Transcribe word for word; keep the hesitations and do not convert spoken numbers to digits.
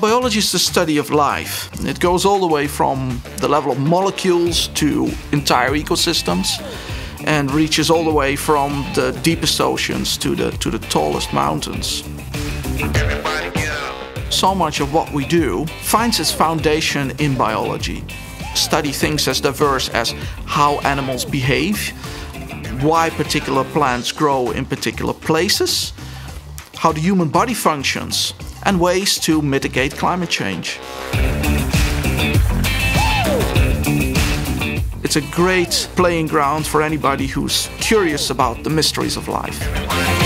Biology is the study of life. It goes all the way from the level of molecules to entire ecosystems, and reaches all the way from the deepest oceans to the to the tallest mountains. So much of what we do finds its foundation in biology. Study things as diverse as how animals behave, why particular plants grow in particular places, how the human body functions, and ways to mitigate climate change. It's a great playing ground for anybody who's curious about the mysteries of life.